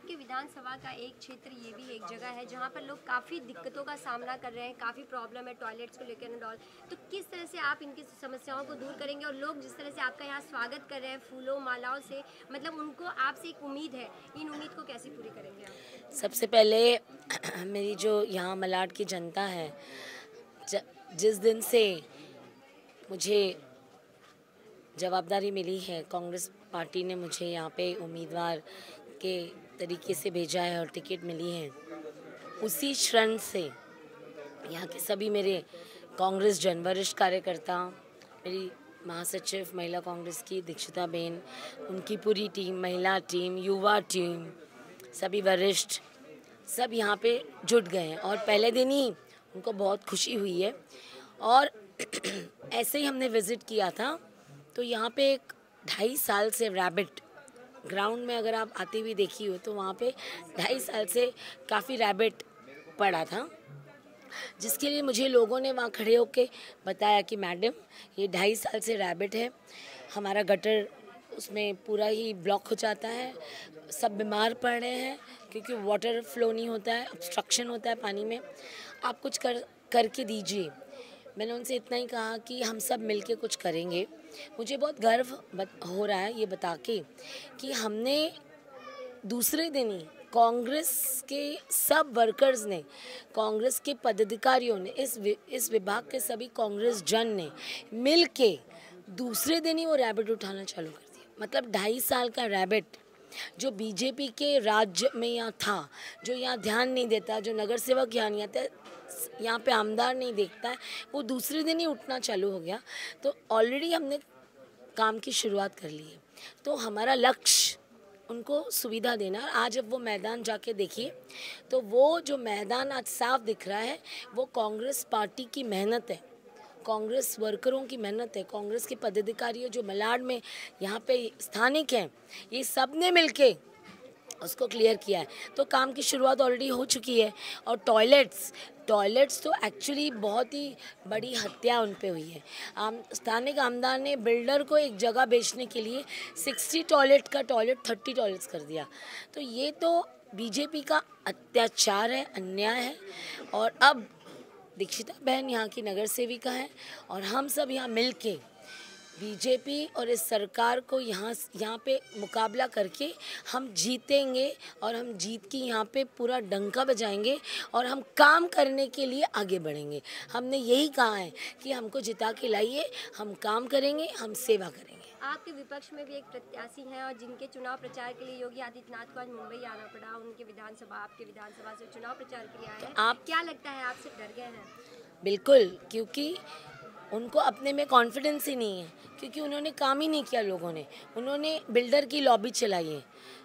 आपके विधानसभा का एक क्षेत्र ये भी एक जगह है जहाँ पर लोग काफ़ी दिक्कतों का सामना कर रहे हैं, काफ़ी प्रॉब्लम है टॉयलेट्स को लेकर एंड ऑल। तो किस तरह से आप इनकी समस्याओं को दूर करेंगे और लोग जिस तरह से आपका यहाँ स्वागत कर रहे हैं फूलों मालाओं से, मतलब उनको आपसे एक उम्मीद है, इन उम्मीद को कैसे पूरी करेंगे आप? सबसे पहले मेरी जो यहाँ मलाड की जनता है, जिस दिन से मुझे जवाबदारी मिली है, कांग्रेस पार्टी ने मुझे यहाँ पे उम्मीदवार के तरीके से भेजा है और टिकट मिली है, उसी क्षण से यहाँ के सभी मेरे कांग्रेस जन वरिष्ठ कार्यकर्ता, मेरी महासचिव महिला कांग्रेस की दीक्षिता बेन, उनकी पूरी टीम, महिला टीम, युवा टीम, सभी वरिष्ठ सब यहाँ पे जुट गए हैं और पहले दिन ही उनको बहुत खुशी हुई है। और ऐसे ही हमने विज़िट किया था तो यहाँ पे एक 2.5 साल से रैबिट ग्राउंड में, अगर आप आते हुए देखी हो तो वहाँ पे 2.5 साल से काफ़ी रैबिट पड़ा था, जिसके लिए मुझे लोगों ने वहाँ खड़े होकर बताया कि मैडम ये 2.5 साल से रैबिट है, हमारा गटर उसमें पूरा ही ब्लॉक हो जाता है, सब बीमार पड़ रहे हैं क्योंकि वाटर फ्लो नहीं होता है, ऑब्स्ट्रक्शन होता है पानी में, आप कुछ करके दीजिए। मैंने उनसे इतना ही कहा कि हम सब मिलके कुछ करेंगे। मुझे बहुत गर्व हो रहा है ये बता के कि हमने दूसरे दिन ही कांग्रेस के सब वर्कर्स ने, कांग्रेस के पदाधिकारियों ने, इस विभाग के सभी कांग्रेस जन ने मिल के दूसरे दिन ही वो रैबिट उठाना चालू कर दिया। मतलब 2.5 साल का रैबिट जो बीजेपी के राज्य में यहाँ था, जो यहाँ ध्यान नहीं देता, जो नगर सेवक यहाँ नहीं आता, यहाँ पे आमदार नहीं देखता है, वो दूसरे दिन ही उठना चालू हो गया। तो ऑलरेडी हमने काम की शुरुआत कर ली है। तो हमारा लक्ष्य उनको सुविधा देना। आज अब वो मैदान जाके देखिए तो वो जो मैदान आज साफ दिख रहा है वो कांग्रेस पार्टी की मेहनत है, कांग्रेस वर्करों की मेहनत है, कांग्रेस के पदाधिकारियों जो मलाड में यहाँ पे स्थानिक हैं, ये सब ने मिलके उसको क्लियर किया है। तो काम की शुरुआत ऑलरेडी हो चुकी है। और टॉयलेट्स तो एक्चुअली बहुत ही बड़ी हत्या उन पे हुई है। स्थानिक आमदार ने बिल्डर को एक जगह बेचने के लिए 60 टॉयलेट का टॉयलेट 30 टॉयलेट्स कर दिया। तो ये तो बीजेपी का अत्याचार है, अन्याय है। और अब दीक्षिता बहन यहाँ की नगर सेविका है और हम सब यहाँ मिल के बीजेपी और इस सरकार को यहाँ पे मुकाबला करके हम जीतेंगे और हम जीत की यहाँ पे पूरा डंका बजाएंगे और हम काम करने के लिए आगे बढ़ेंगे। हमने यही कहा है कि हमको जिता के लाइए, हम काम करेंगे, हम सेवा करेंगे। आपके विपक्ष में भी एक प्रत्याशी हैं और जिनके चुनाव प्रचार के लिए योगी आदित्यनाथ को आज मुंबई आना पड़ा, उनके विधानसभा, आपके विधानसभा से चुनाव प्रचार के लिए आए हैं। आप क्या लगता है, आपसे डर गए हैं? बिल्कुल, क्योंकि उनको अपने में कॉन्फिडेंस ही नहीं है, क्योंकि उन्होंने काम ही नहीं किया। लोगों ने, उन्होंने बिल्डर की लॉबी चलाई है।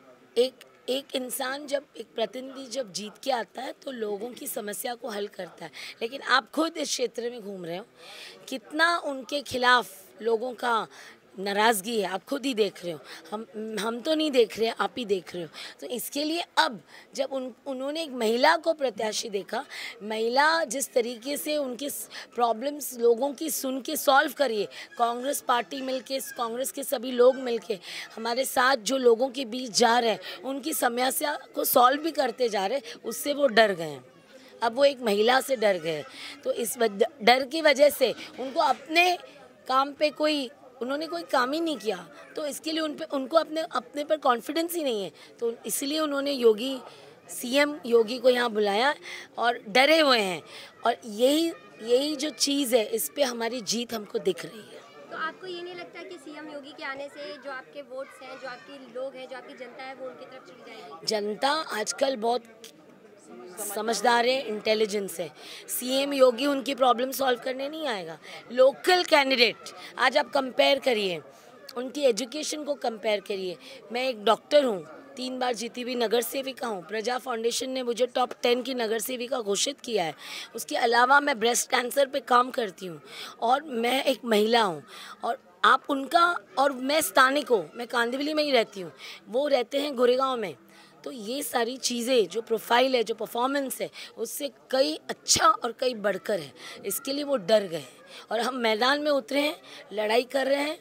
एक इंसान जब, एक प्रतिनिधि जब जीत के आता है तो लोगों की समस्या को हल करता है। लेकिन आप खुद इस क्षेत्र में घूम रहे हो, कितना उनके खिलाफ लोगों का नाराज़गी है, आप खुद ही देख रहे हो। हम तो नहीं देख रहे, आप ही देख रहे हो। तो इसके लिए अब जब उन्होंने एक महिला को प्रत्याशी देखा, महिला जिस तरीके से उनके प्रॉब्लम्स लोगों की सुन के सॉल्व करिए, कांग्रेस पार्टी मिलके, कांग्रेस के सभी लोग मिलके हमारे साथ जो लोगों के बीच जा रहे हैं, उनकी समस्या को सॉल्व भी करते जा रहे हैं, उससे वो डर गए हैं। अब वो एक महिला से डर गए। तो इस डर की वजह से उनको अपने काम पे उन्होंने कोई काम ही नहीं किया, तो इसके लिए उनको अपने पर कॉन्फिडेंस ही नहीं है। तो इसलिए उन्होंने सीएम योगी को यहाँ बुलाया और डरे हुए हैं। और यही जो चीज़ है, इस पे हमारी जीत हमको दिख रही है। तो आपको ये नहीं लगता कि सीएम योगी के आने से जो आपके वोट्स हैं, जो आपके लोग हैं, जो आपकी जनता है, वो उनकी तरफ चली जाएगी? जनता आजकल बहुत समझदार है, इंटेलिजेंस है। सीएम योगी उनकी प्रॉब्लम सॉल्व करने नहीं आएगा। लोकल कैंडिडेट आज आप कंपेयर करिए, उनकी एजुकेशन को कंपेयर करिए। मैं एक डॉक्टर हूँ, 3 बार जीती हुई नगर सेविका हूँ। प्रजा फाउंडेशन ने मुझे टॉप 10 की नगर सेविका घोषित किया है। उसके अलावा मैं ब्रेस्ट कैंसर पे काम करती हूँ और मैं एक महिला हूँ। और आप उनका, और मैं स्थानिक हूँ, मैं कांदिवली में ही रहती हूँ, वो रहते हैं गोरेगांव में। तो ये सारी चीज़ें, जो प्रोफाइल है, जो परफॉर्मेंस है, उससे कई अच्छा और कई बढ़कर है। इसके लिए वो डर गए हैं और हम मैदान में उतरे हैं, लड़ाई कर रहे हैं।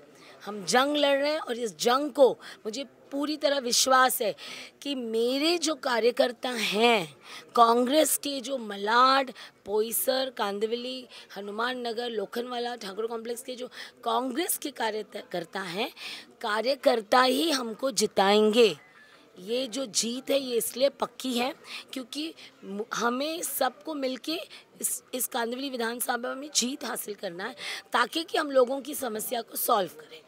हम जंग लड़ रहे हैं और इस जंग को मुझे पूरी तरह विश्वास है कि मेरे जो कार्यकर्ता हैं, कांग्रेस के जो मलाड, पोईसर, कांदिवली, हनुमान नगर, लोखंडवाला, ठाकुर कॉम्प्लेक्स के जो कांग्रेस के कार्यकर्ता हैं, कार्यकर्ता ही हमको जिताएंगे। ये जो जीत है ये इसलिए पक्की है क्योंकि हमें सबको मिलके इस कांदिवली विधानसभा में जीत हासिल करना है ताकि कि हम लोगों की समस्या को सॉल्व करें।